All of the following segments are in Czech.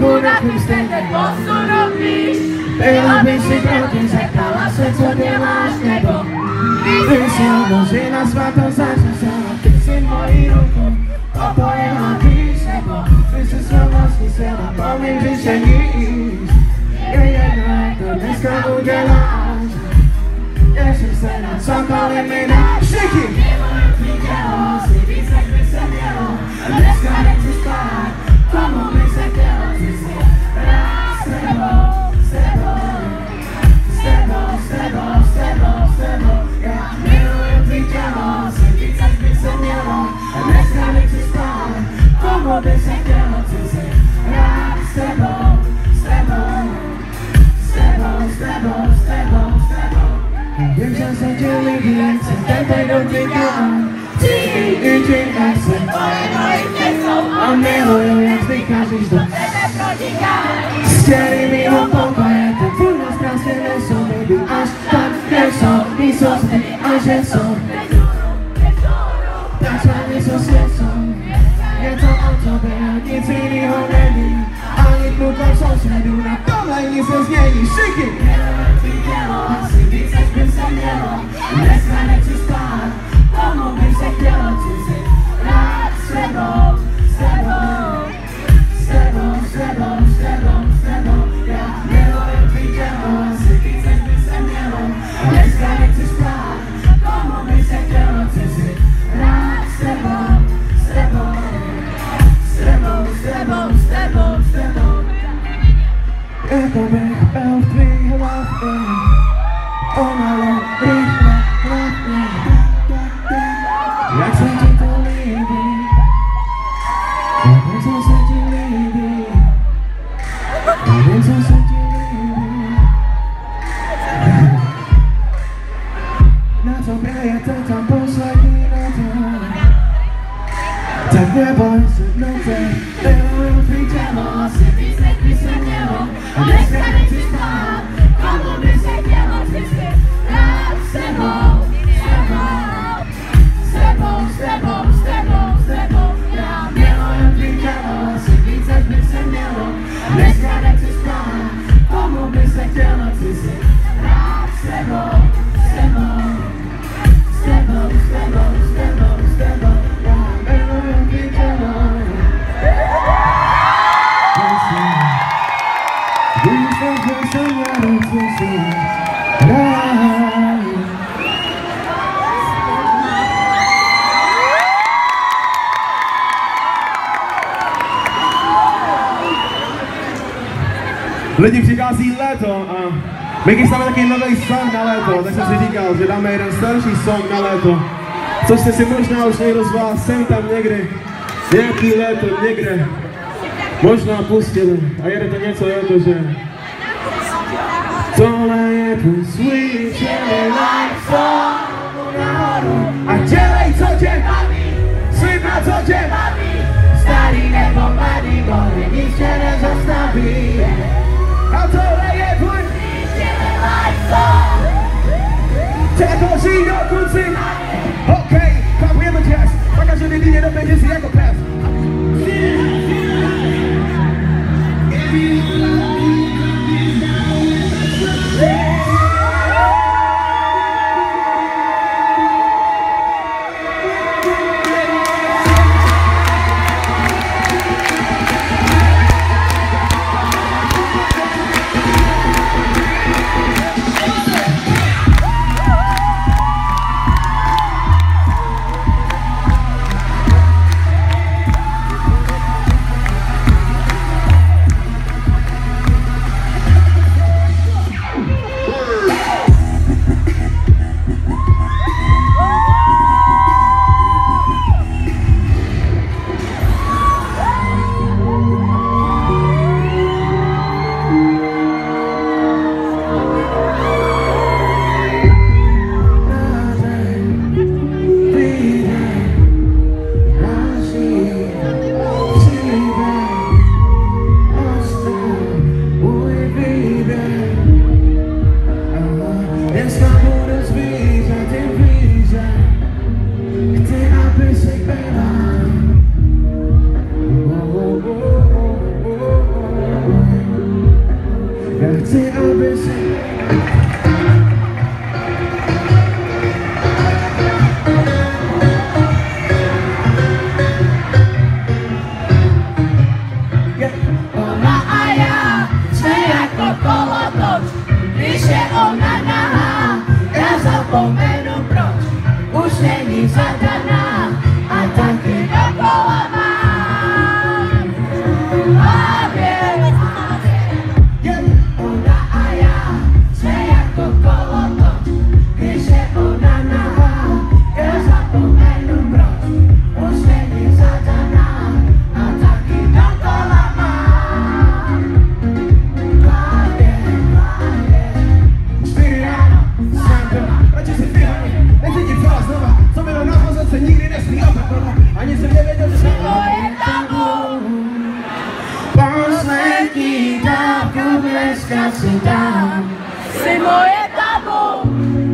góra chustę głosu robisz. Byłoby przykro, gdy zaklałaś, co nie masz niebo. Wysiadło, że nazwa to zaczęła. Ty syn mojej ruchu, opowiem pisze, bo wszyscy słowności sera, powiem, że się nic. To dneska udzielasz. Jeszcze sena, cokolwiek mi dasz. Szyki! Nie moje widziało, sypis jak by se miało. Dneska lecisz tak, komu by se chciało. Ty się raz z tebą, z tebą, z tebą, z tebą, z tebą, z tebą. Ja nie moje widziało, sypis jak by se miało. Dneska lecisz tak, komu by se chciało. Ty się raz z tebą, z tebą, z tebą, z tebą, z tebą, z tebą. Wiem, że sądzimy więcej, ten dotykam. Ty i dziękuję, moje nogi są. A mnie moją jak zdychasz do Chcieli mi o pokoje, to ty nas krasne są. Baby, aż tak wieszą i są z tym, aż je są. Tak nie są sercą. Nie to o tobie, nic mi nie honeni. Ani tylko sąsiadu na dole nic nie zmieni. Szyki! Dneska lecisz tak, komu by się chciało. Ty się raz z tebą, z tebą, z tebą, z tebą, z tebą, z tebą. Ja nie moje widziało, sypis jak by se miało. Dneska lecisz tak, komu by się chciało. Ty się raz z tebą, z tebą, z tebą, z tebą, z tebą, z tebą. Ja to bych był w twych łapach. Ona jak sędzi to lubi, jak co sędzi lubi, jak co sędzi lubi. Na co braja to tam posłagi na to. Tak nie bądź w nocy, było już widziało. Sypis jak by się miało, dneska lecisz tak, komu by się chciało. Ty się raz z tebą, z tebą, z tebą, z tebą, z tebą, z tebą. Ja miałem widziało, sypis jak by się miało. Dneska lecisz tak, komu by się chciało. Ty się raz z tebą, z tebą, z tebą, z tebą, z tebą, z tebą. Ja miałem widziało. Lidi, přichází léto a my chystáme taky nový song na léto, tak jsem si říkal, že dáme jeden starší song na léto, což jste si možná už někdo z vás sem tam někdy, nějaký léto někde možná pustili a jede to něco jako, že tohle je tvůj sweet chilly life song nahoru a dělej, co tě baví, slib na co tě baví, starý nebo mladý, boli nic tě nezastaví. A tohle je tvůj sweet chilly life song. Tekoří do konci, OK, kapujeme jazz, pak až lidi jedou będzie si jako pes. C'est moje tabu.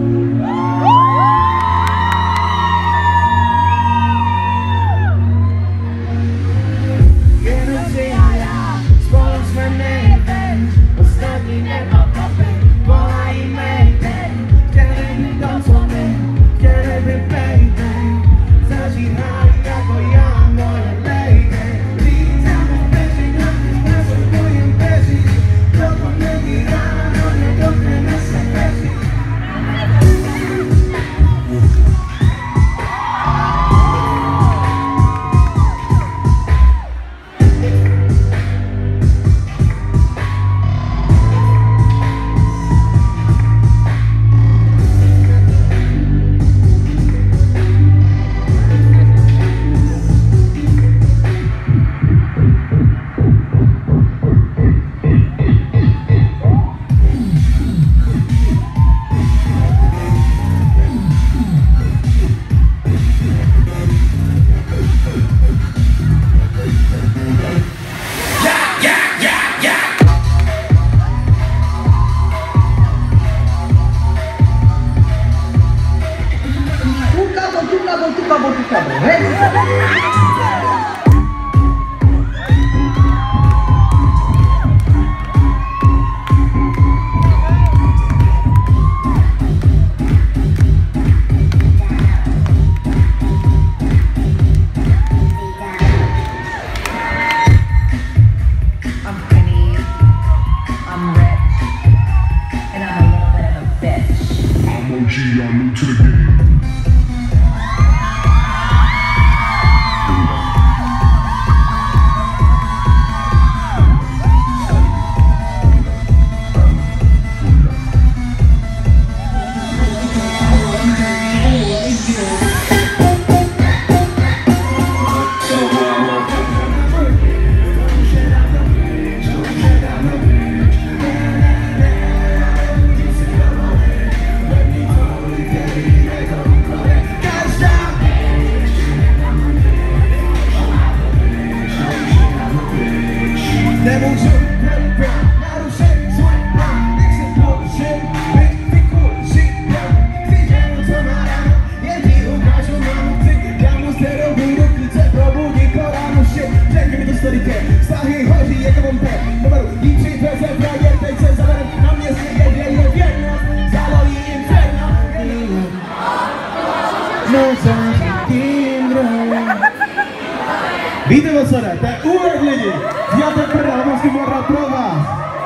Víte o co jde? To je úrok lidi! Děláte prdel, musím hrát pro vás!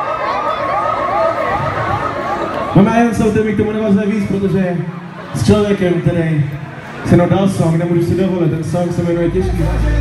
Máme jen jsou ty, k tomu nevazne víc, protože s člověkem, který se dal song, nemůžu si dovolit, ten song se jmenuje Těžký.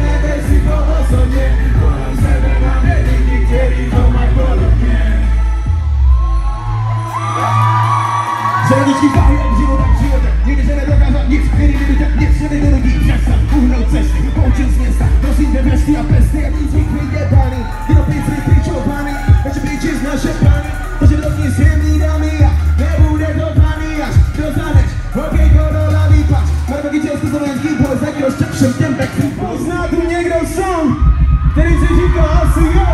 Zeleněčký váhy jak životem, nikdy se nedokázat nic, který nevíte, nic se nedoludí, přestat, uhnout cesty, poučil z města, prosím tě vesty a pesty, a nic zvykli dětány, jenom píci, pičopány, takže píči z naše plány, takže dovnitř jemný dámy a nebude to pány, až dostaneš, hokejko do hlavy pač, marboky československý boj, za kdo všem těm pekým. Pozná tu někdo song, který si říká asi jo.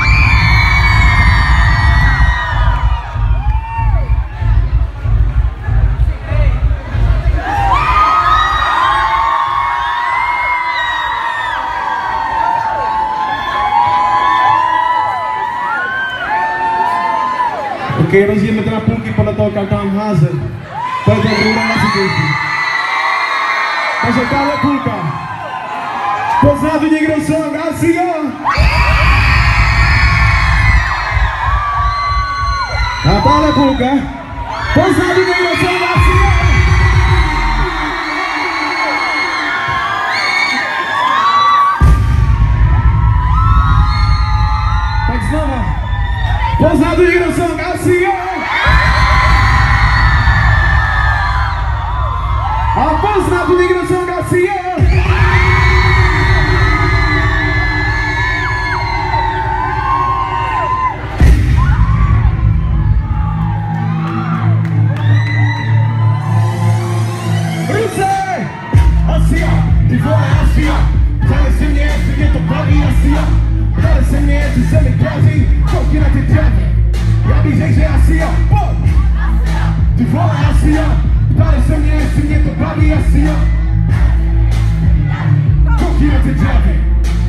Ok, rozdělíme to na půlky podle toho, kam tam házet. To je to druhá nasitější. Takže tahle půlka. Pozná tu někdo song? Asi jo! A tahle půlka. Pozná tu někdo song? Asi jo! Pozná tu někdo song, asi jo. A pozná tu někdo song, asi jo. Ty vole Asia, ptali se mě, jestli mě to baví Asia. Ptali se mě, jestli se mi daří, koukni na ty dřevy. Já bych řekl, že Asia, pojď! Ty vole Asia, ptali se mě, jestli mě to baví Asia. Koukni na ty dřevy.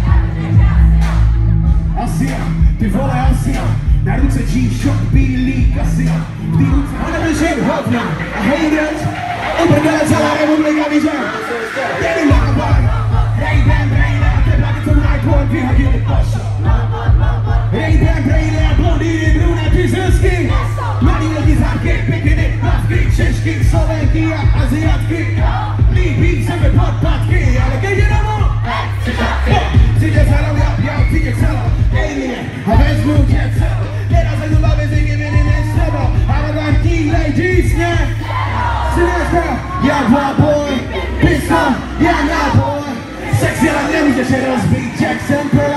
Asia, ty vole Asia, na ruce G-Shock, bílý Asia. V té ruce, a nevyžej hovna, a haters, uprdele celá republika, víš jak? Get it like a bug. Hey, bam, bang, out there, back into my core, be a get the bus. Hey, bam, bang, out, blondie, bruna, Brzezinski. Mladý lidi zárky, pikiny, plavky, češky, slovenky a aziatky. Líbí se mi podpatky, ale keď je domů, přijde celou, já přijde celou. Alien, a vezmu tě celou. Teraz se tu baví, si giving in s tebou. Arrogantní ladies, ne? Já boy, pistol, já náboj. Sexy, ale nemůžeš je rozbít, Jackson Pearl.